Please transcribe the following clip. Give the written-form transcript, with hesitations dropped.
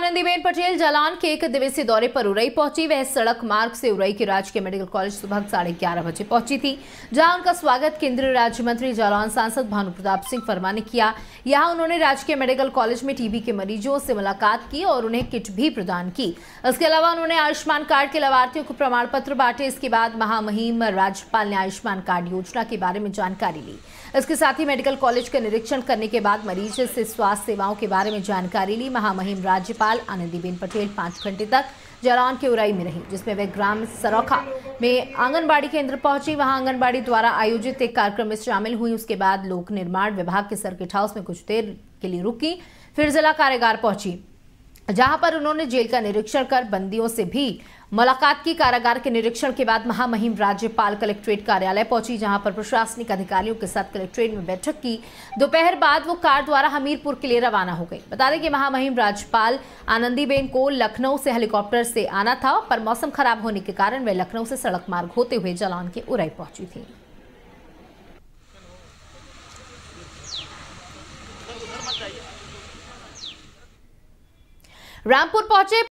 आनंदीबेन पटेल जालान के 1 दिवसीय दौरे पर उरई पहुंची। वह सड़क मार्ग से उरई के राजकीय मेडिकल कॉलेज सुबह 11:30 बजे पहुंची थी, जहां उनका स्वागत केंद्रीय राज्य मंत्री जालौन सांसद भानु प्रताप सिंह फरमा ने किया। यहां उन्होंने राजकीय मेडिकल कॉलेज में टीबी के मरीजों से मुलाकात की और उन्हें किट भी प्रदान की। इसके अलावा उन्होंने आयुष्मान कार्ड के लाभार्थियों को प्रमाण पत्र बांटे। इसके बाद महामहिम राज्यपाल ने आयुष्मान कार्ड योजना के बारे में जानकारी ली। इसके साथ ही मेडिकल कॉलेज का निरीक्षण करने के बाद मरीज से स्वास्थ्य सेवाओं के बारे में जानकारी ली। महामहिम राज्यपाल आनंदीबेन पटेल 5 घंटे तक जालौन के उरई में रही, जिसमें वे ग्राम सरौखा में आंगनबाड़ी केंद्र पहुंची। वहां आंगनबाड़ी द्वारा आयोजित एक कार्यक्रम में शामिल हुई। उसके बाद लोक निर्माण विभाग के सर्किट हाउस में कुछ देर के लिए रुकी, फिर जिला कारागार पहुंची, जहां पर उन्होंने जेल का निरीक्षण कर बंदियों से भी मुलाकात की। कारागार के निरीक्षण के बाद महामहिम राज्यपाल कलेक्ट्रेट कार्यालय पहुंची, जहां पर प्रशासनिक अधिकारियों के साथ कलेक्ट्रेट में बैठक की। दोपहर बाद वो कार द्वारा हमीरपुर के लिए रवाना हो गई। बता दें कि महामहिम राज्यपाल आनंदीबेन को लखनऊ से हेलीकॉप्टर से आना था, पर मौसम खराब होने के कारण वे लखनऊ से सड़क मार्ग होते हुए जालौन के उरई पहुंची थी। रामपुर पहुंचे